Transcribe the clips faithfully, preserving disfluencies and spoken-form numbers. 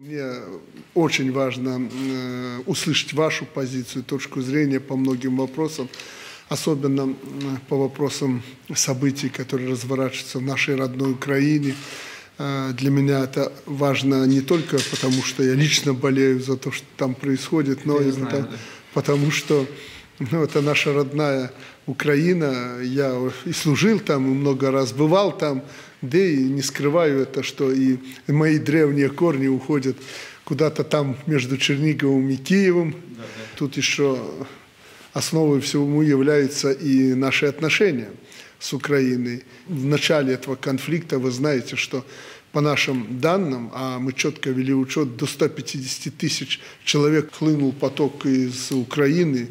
Мне очень важно э, услышать вашу позицию, точку зрения по многим вопросам, особенно по вопросам событий, которые разворачиваются в нашей родной Украине. Э, для меня это важно не только потому, что я лично болею за то, что там происходит, но и знаю, потому, да. потому что ну, это наша родная Украина. Я и служил там, и много раз бывал там, да и не скрываю это, что и мои древние корни уходят куда-то там между Черниговым и Киевом. Да, да. Тут еще основой всему являются и наши отношения с Украиной. В начале этого конфликта вы знаете, что по нашим данным, а мы четко вели учет, до ста пятидесяти тысяч человек хлынул поток из Украины,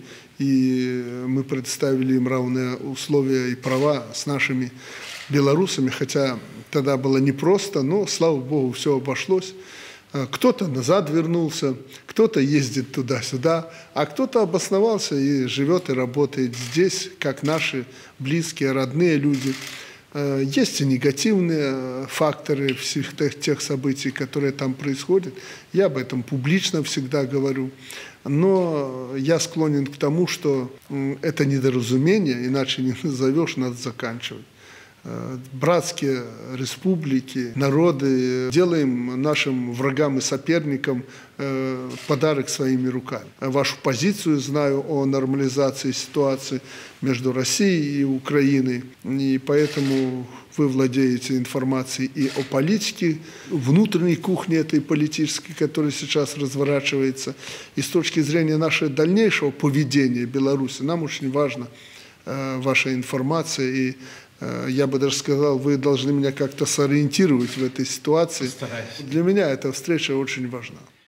и мы предоставили им равные условия и права с нашими белорусами, хотя тогда было непросто, но, слава Богу, все обошлось. Кто-то назад вернулся, кто-то ездит туда-сюда, а кто-то обосновался и живет и работает здесь, как наши близкие, родные люди. Есть и негативные факторы всех тех, тех событий, которые там происходят. Я об этом публично всегда говорю. Но я склонен к тому, что это недоразумение, иначе не назовешь, надо заканчивать. Братские республики, народы, делаем нашим врагам и соперникам подарок своими руками. Вашу позицию знаю о нормализации ситуации между Россией и Украиной, и поэтому вы владеете информацией и о политике, внутренней кухне этой политической, которая сейчас разворачивается. И с точки зрения нашего дальнейшего поведения Беларуси, нам очень важна ваша информация, и я бы даже сказал, вы должны меня как-то сориентировать в этой ситуации. Постараюсь. Для меня эта встреча очень важна.